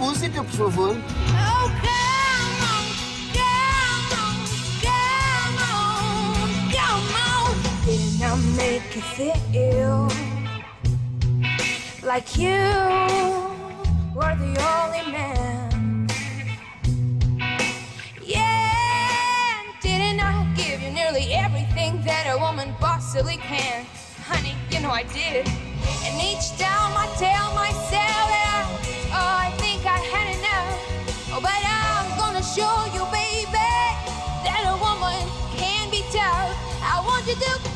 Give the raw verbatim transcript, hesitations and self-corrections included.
música, por favor. Oh, come on, come on, come on, come on. Didn't I make you feel like you were the only man? Yeah, didn't I give you nearly everything that a woman possibly can? Honey, you know I did. And each time I tell myself that I, oh, I think I had enough. Oh, but I'm gonna show you, baby, that a woman can be tough. I want you to